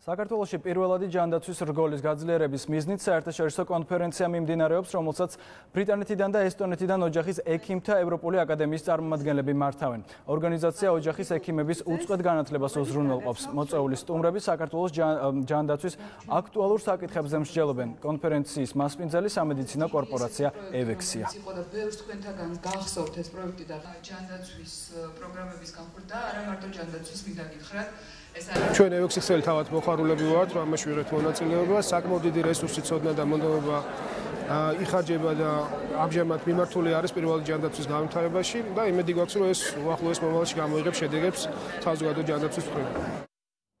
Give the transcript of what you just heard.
საქართველოში პირველადი ჯანდაცვის რგოლის გაძლიერების მიზნით საერთაშორისო კონფერენცია მიმდინარეობს, რომელსაც ბრიტანეთიდან და ესტონეთიდან ოჯახის ექიმთა ევროპული აკადემიის წარმომადგენლები მართავენ. ორგანიზაცია ოჯახის ექიმების უწყვეტ განათლებას უზრუნველყოფს. მოწვეული სტუმრები საქართველოს ჯანდაცვის აქტუალურ საკითხებზე მსჯელობენ. კონფერენციის მასპინძელი სამედიცინო კორპორაცია EURACT-ია. გახსოვთ ეს პროექტი და ჯანდაცვის პროგრამების განხორციელება არა მარტო ჯანდაცვის მინდა გითხრათ. ჩვენ EURACT-ის წელი თავად მოხარულები ვართ, ამაში ვიღებთ მონაწილეობა, საკმაოდ დიდი რესურსი, ცოდნა და მონდომება იხარჯება და ამჟამად მიმართული არის პირველადი ჯანდაცვის განვითარებაში და იმედი გვაქვს, რომ ეს უახლოეს მომავალში გამოიღებს შედეგებს საზოგადო ჯანდაცვის მხრიდან.